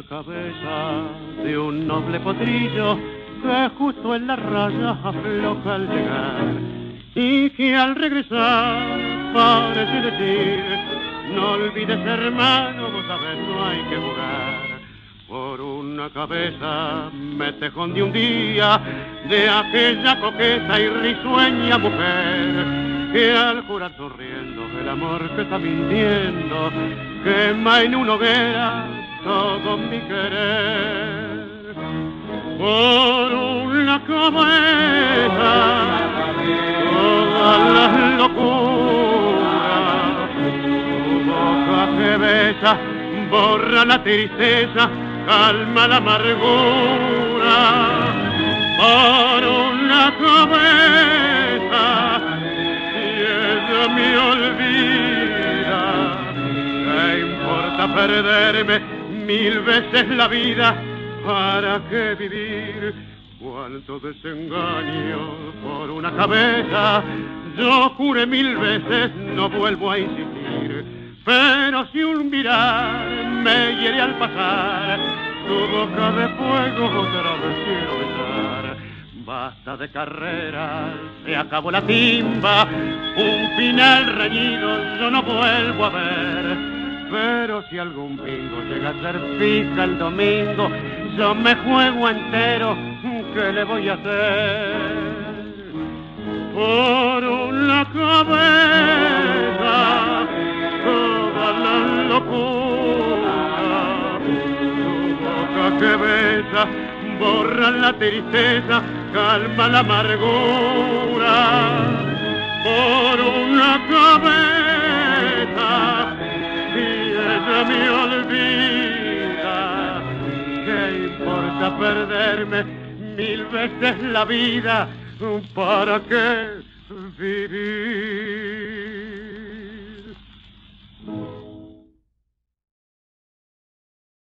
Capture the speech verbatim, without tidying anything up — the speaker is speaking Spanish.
cabeza de un noble potrillo que justo en la raya afloja al llegar y que al regresar parece decir: no olvides, hermano, vos sabés, no hay que jugar. Por una cabeza me tejón de un día de aquella coqueta y risueña mujer que al jurar sonriendo el amor que está mintiendo quema en una hoguera todo mi querer. Por una cabeza todas las locuras, tu boca que besa borra la tristeza, calma la amargura. Por una cabeza si ella me olvida, ¿qué importa perderme mil veces la vida? ¿Para qué vivir? Cuánto desengaño por una cabeza. Yo juré mil veces, no vuelvo a insistir. Pero si un mirar me hiere al pasar, tu boca de fuego otra vez quiero besar. Basta de carreras, se acabó la timba, un final reñido yo no vuelvo a ver. Pero si algún bingo llega a ser fija el domingo, yo me juego entero, ¿qué le voy a hacer? Por una cabeza toda la locura, tu boca que besa borra la tristeza, calma la amargura. Por una cabeza si ella me olvida, ¿qué importa perderme mil veces la vida? ¿Para qué vivir?